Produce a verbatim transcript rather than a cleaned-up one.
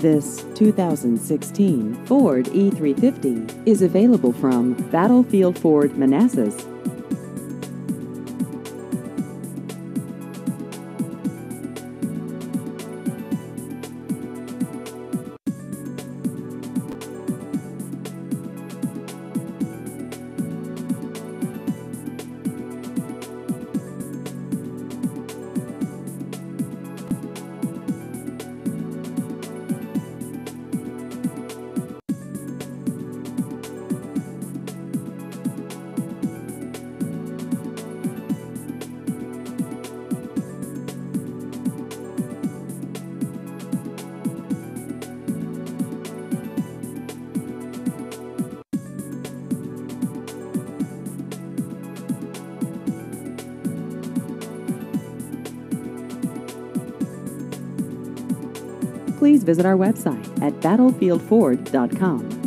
This two thousand sixteen Ford E three fifty is available from Battlefield Ford Manassas. Please visit our website at battlefield ford dot com.